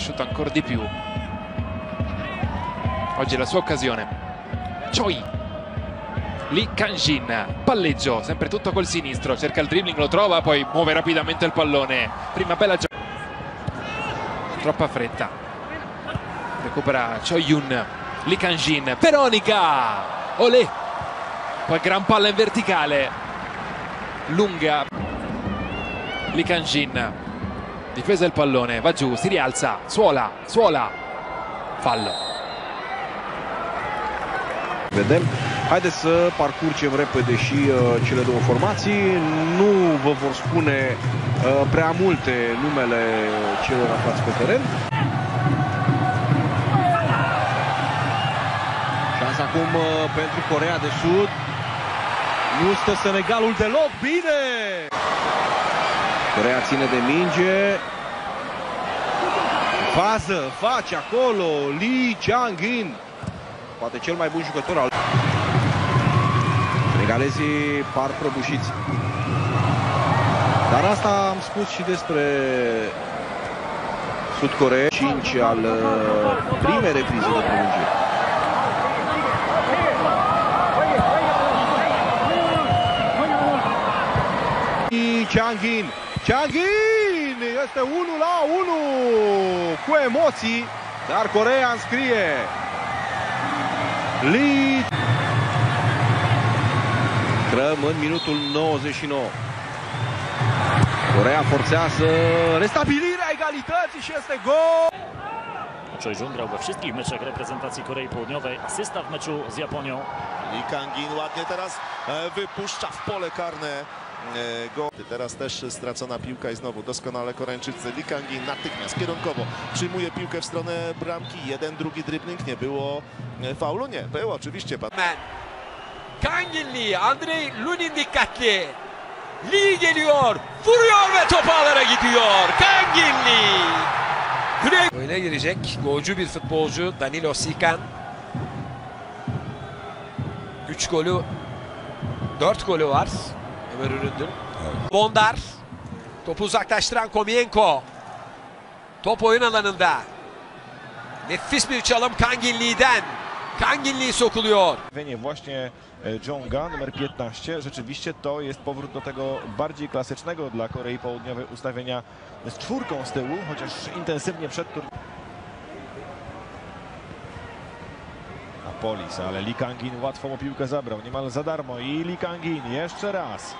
cresciuto ancora di più. Oggi è la sua occasione. Choi, Lee Kang-jin, palleggio, sempre tutto col sinistro, cerca il dribbling, lo trova, poi muove rapidamente il pallone. Prima bella giocata, troppa fretta, recupera Choi-yun, Lee Kang-jin, Veronica, olè, poi gran palla in verticale, lunga, Lee Kang-jin, difesa del pallone, va giù, si rialza, Suola, fallo. Vedem. Haideți să parcurgem repede și cele două formații. Nu vă vor spune prea multe numele celor aflați pe teren. Șansa acum pentru Coreea de Sud. Nu stă Senegalul deloc bine. Coreea ține de minge. Fază, face acolo Lee Chang-in. Poate cel mai bun jucător al... Senegalezii par prăbușiți. Dar asta am spus și despre Sud Coreea. 5 al primei reprize de prelungire. Chang-in este 1-1 cu emoții, dar Coreea înscrie. Lee. Intrăm în minutul 99. Coreea forțează restabilirea egalității și este gol! Choi-jun grał we wszystkich meczach reprezentacji Korei Południowej. Asysta w meczu z Japonią. Lee Kang-in ładnie teraz wypuszcza w pole karne go. Teraz też stracona piłka i znowu doskonale Koreańczycy. Lee Kang-in natychmiast kierunkowo przyjmuje piłkę w stronę bramki. Jeden, drugi dribbling. Nie było faulu? Nie, było oczywiście. Kang-in Lee, Andrei Lunin dikkatli. Lee geliyor, vuruyor ve top ağlara gidiyor. Kang-in Lee. Oyuna girecek golcü bir futbolcu Danilo Sikan. 3 golü, 4 golü var. Ömer Üründür. Bondar. Topu uzaklaştıran Komienko. Top oyun alanında. Nefis bir çalım Kang-in Lee'den. Kang-in Lee sokuluyor. Właśnie Jonga, numer 15. Rzeczywiście to jest powrót do tego bardziej klasycznego dla Korei Południowej ustawienia z czwórką z tyłu, chociaż intensywnie przed Polis, ale Lee Kang-in łatwo mu piłkę zabrał, niemal za darmo i Lee Kang-in jeszcze raz.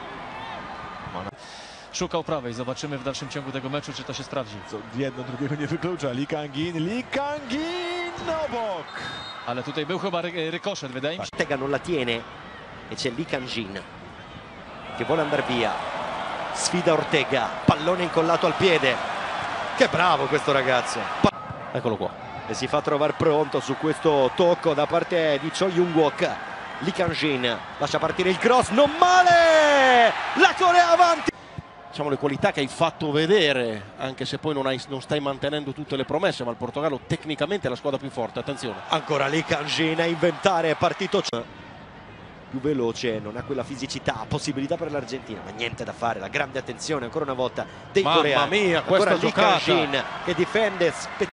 Szukał prawej, zobaczymy w dalszym ciągu tego meczu, czy to się sprawdzi. Jedno drugiego nie wyklucza. Lee Kang-in obok! Ale tutaj był chyba rykoszet, wydaje mi się. Ortega non la tiene e c'è Lee Kang-in che vuole andare via. Sfida Ortega, pallone incollato al piede. Che bravo questo ragazzo. Eccolo qua. E si fa trovare pronto su questo tocco da parte di Choi Young-wook. Lee Kang-in lascia partire il cross, non male! La Corea avanti! Diciamo le qualità che hai fatto vedere, anche se poi non stai mantenendo tutte le promesse, ma il Portogallo tecnicamente è la squadra più forte, attenzione. Ancora Lee Kang-in a inventare, è partito più veloce, non ha quella fisicità, possibilità per l'Argentina, ma niente da fare, la grande attenzione ancora una volta dei coreani. Mamma mia, questa ancora Lee giocata! Kang-in che difende